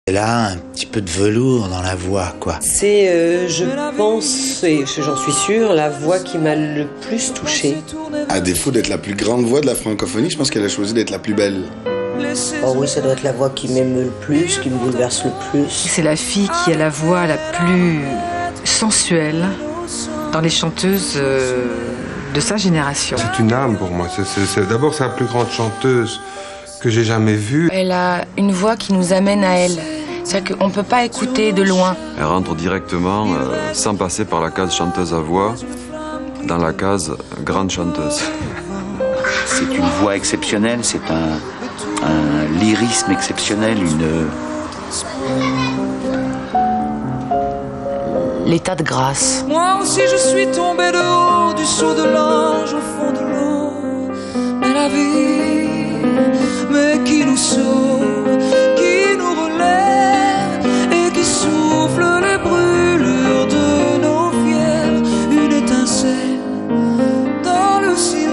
Elle a un petit peu de velours dans la voix, quoi. C'est, je pense, et j'en suis sûre, la voix qui m'a le plus touchée. À défaut d'être la plus grande voix de la francophonie, je pense qu'elle a choisi d'être la plus belle. Oh oui, ça doit être la voix qui m'émeut le plus, qui me bouleverse le plus. C'est la fille qui a la voix la plus sensuelle dans les chanteuses de sa génération. C'est une âme pour moi. D'abord, c'est la plus grande chanteuse que j'ai jamais vue. Elle a une voix qui nous amène à elle. C'est-à-dire qu'on ne peut pas écouter de loin. Elle rentre directement, sans passer par la case chanteuse à voix, dans la case grande chanteuse. C'est une voix exceptionnelle, c'est un lyrisme exceptionnel, L'état de grâce. Moi aussi je suis tombé de haut du saut de l'ange au fond de l'eau. Mais la vie, mais qui nous sauve, qui nous relève et qui souffle les brûlures de nos fièvres. Une étincelle dans le silence.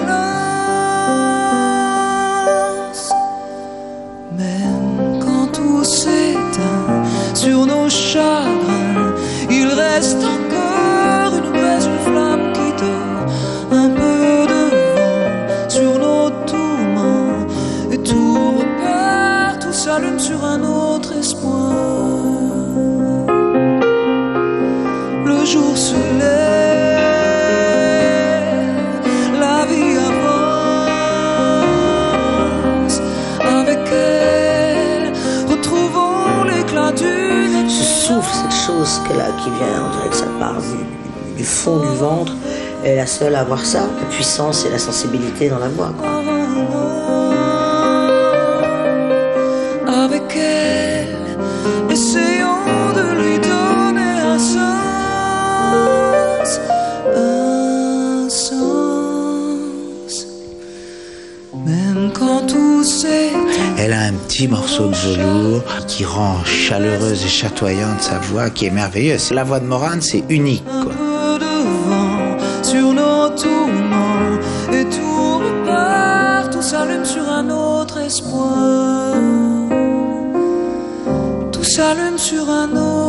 Même quand tout s'éteint sur nos chagrins, il reste encore une baisse, une flamme qui dort, un peu de vent sur nos tourments, et tout repart, tout s'allume sur un autre espoir. Le jour se lève, la vie avance, avec elle, retrouvons l'éclat d'une Ce souffle, cette chose qu'elle a qui vient, on dirait que ça part du fond du ventre. Elle est la seule à avoir ça, la puissance et la sensibilité dans la voix, quoi. Avec elle, essayons de lui donner un sens, même quand tout s'éteint. Elle a un petit morceau de velours qui rend chaleureuse et chatoyante sa voix, qui est merveilleuse. La voix de Morane, c'est unique, quoi. Un peu de vent sur nos tourments, et tout repart, tout s'allume sur un autre espoir. Tout s'allume sur un autre